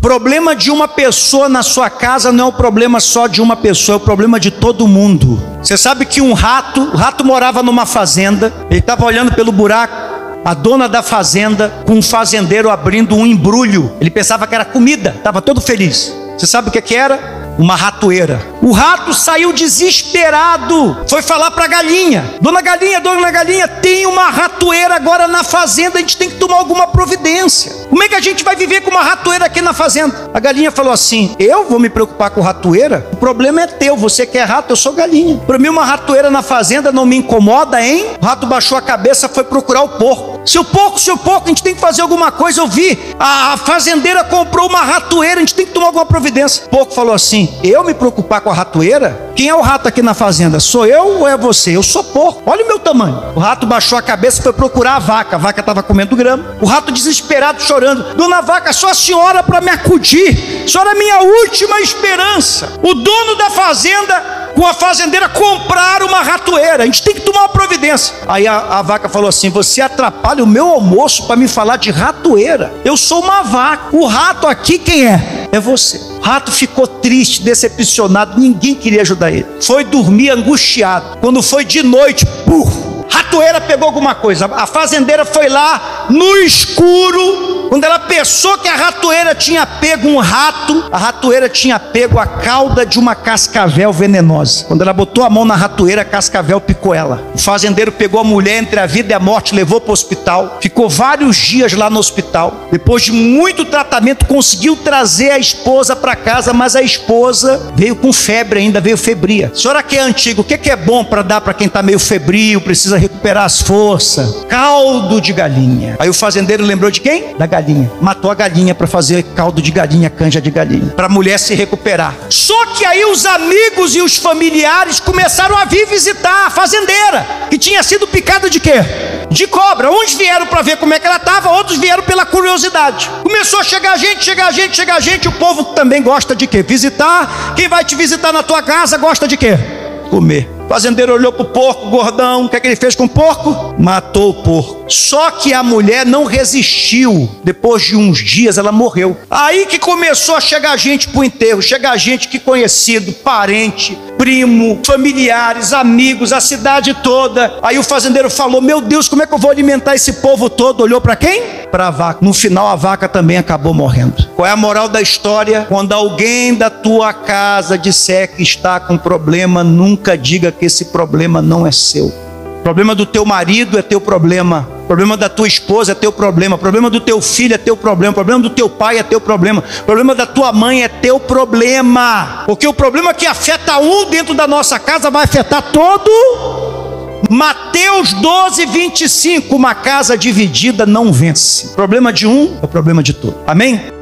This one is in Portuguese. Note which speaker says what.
Speaker 1: Problema de uma pessoa na sua casa não é o problema só de uma pessoa, é o problema de todo mundo. Você sabe que o rato morava numa fazenda, ele estava olhando pelo buraco, a dona da fazenda, com um fazendeiro abrindo um embrulho, ele pensava que era comida, estava todo feliz. Você sabe o que era? Uma ratoeira. O rato saiu desesperado, foi falar para a galinha: dona galinha, tem uma ratoeira agora na fazenda, a gente tem que tomar alguma providência. Como é que a gente vai viver com uma ratoeira aqui na fazenda? A galinha falou assim: eu vou me preocupar com ratoeira? O problema é teu, você que é rato, eu sou galinha. Para mim uma ratoeira na fazenda não me incomoda, hein? O rato baixou a cabeça, foi procurar o porco. Seu porco, a gente tem que fazer alguma coisa. Eu vi, a fazendeira comprou uma ratoeira, a gente tem que tomar alguma providência. O porco falou assim: eu me preocupar com a ratoeira? Quem é o rato aqui na fazenda? Sou eu ou é você? Eu sou porco, olha o meu tamanho. O rato baixou a cabeça e foi procurar a vaca estava comendo grama. O rato desesperado, chorando: dona vaca, só a senhora para me acudir, a senhora é minha última esperança. O dono da fazenda com a fazendeira compraram uma ratoeira, a gente tem que tomar uma providência. Aí a vaca falou assim: você atrapalha o meu almoço para me falar de ratoeira? Eu sou uma vaca, o rato aqui quem é? É você. O rato ficou triste, decepcionado, ninguém queria ajudar ele. Foi dormir angustiado. Quando foi de noite, ratoeira pegou alguma coisa. A fazendeira foi lá no escuro. Quando ela pensou que a ratoeira tinha pego um rato, a ratoeira tinha pego a cauda de uma cascavel venenosa. Quando ela botou a mão na ratoeira, a cascavel picou ela. O fazendeiro pegou a mulher entre a vida e a morte, levou para o hospital. Ficou vários dias lá no hospital. Depois de muito tratamento, conseguiu trazer a esposa para casa, mas a esposa veio com febre ainda, veio febria. A senhora que é antiga, o que é bom para dar para quem está meio febril, precisa recuperar as forças? Caldo de galinha. Aí o fazendeiro lembrou de quem? Da galinha. Matou a galinha para fazer caldo de galinha, canja de galinha, para a mulher se recuperar. Só que aí os amigos e os familiares começaram a vir visitar a fazendeira, que tinha sido picada de quê? De cobra. Uns vieram para ver como é que ela estava, outros vieram pela curiosidade. Começou a chegar gente. O povo também gosta de quê? Visitar. Quem vai te visitar na tua casa gosta de quê? Comer. O fazendeiro olhou para o porco, gordão. O que é que ele fez com o porco? Matou o porco. Só que a mulher não resistiu. Depois de uns dias ela morreu. Aí que começou a chegar gente para o enterro. Chegar gente que conhecido, parente, primo, familiares, amigos, a cidade toda. Aí o fazendeiro falou: meu Deus, como é que eu vou alimentar esse povo todo? Olhou para quem? Para a vaca. No final a vaca também acabou morrendo. Qual é a moral da história? Quando alguém da tua casa disser que está com problema, nunca diga que esse problema não é seu. O problema do teu marido é teu problema. O problema da tua esposa é teu problema. O problema do teu filho é teu problema. O problema do teu pai é teu problema. O problema da tua mãe é teu problema. Porque o problema que afeta um dentro da nossa casa vai afetar todo. Mateus 12:25. Uma casa dividida não vence. O problema de um é o problema de todo. Amém?